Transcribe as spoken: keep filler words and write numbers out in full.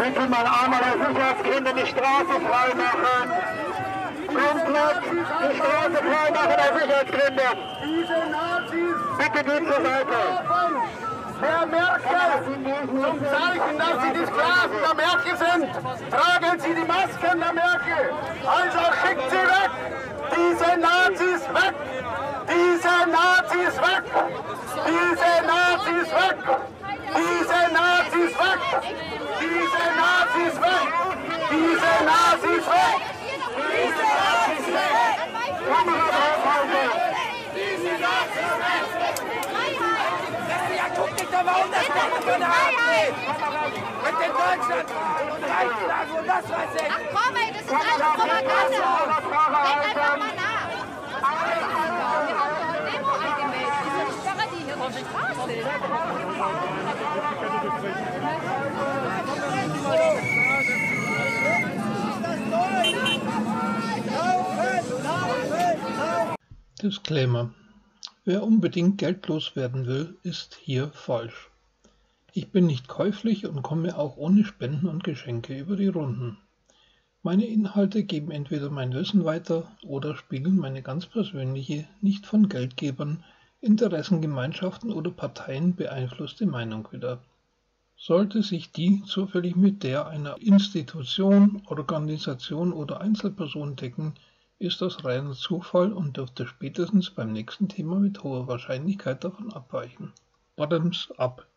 bitte mal einmal aus Sicherheitsgründen die Straße frei machen. Komplett die Straße frei machen aus Sicherheitsgründen. Bitte geht zur Seite. Herr Merkel, zum Zeichen, dass Sie die Sklaven der Merkel sind, tragen Sie die Masken der Merkel. Also schickt sie weg. Diese Nazis weg. Diese Nazis weg. Diese Nazis weg. Diese Nazis weg. Diese Nazis weg. Diese Nazis weg. Diese Nazis weg. Diese Nazis weg. Ja, guck dich doch mal um, das Ganze für eine Art mit den Deutschland und Reichsflaggen und das weiß ich. Ach komm, ey, das ist alles Propaganda. Denk einfach mal nach. Wir haben doch eine Demo angemeldet. Wieso sperren die hier auf die Straße? Disclaimer: Wer unbedingt geldlos werden will, ist hier falsch. Ich bin nicht käuflich und komme auch ohne Spenden und Geschenke über die Runden. Meine Inhalte geben entweder mein Wissen weiter oder spiegeln meine ganz persönliche, nicht von Geldgebern, Interessengemeinschaften oder Parteien beeinflusste Meinung wider. Sollte sich die zufällig mit der einer Institution, Organisation oder Einzelperson decken, ist das reiner Zufall und dürfte spätestens beim nächsten Thema mit hoher Wahrscheinlichkeit davon abweichen. Bottoms up.